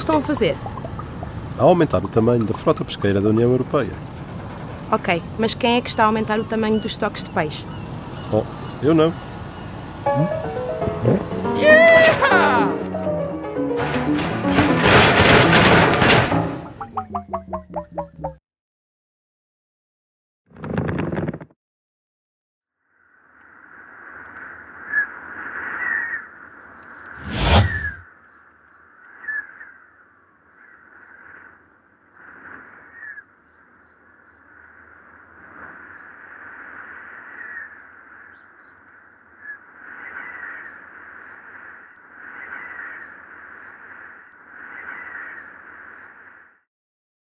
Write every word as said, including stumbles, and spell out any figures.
estão a fazer? A aumentar o tamanho da frota pesqueira da União Europeia. Ok, mas quem é que está a aumentar o tamanho dos estoques de peixe? Oh, eu não. Hum?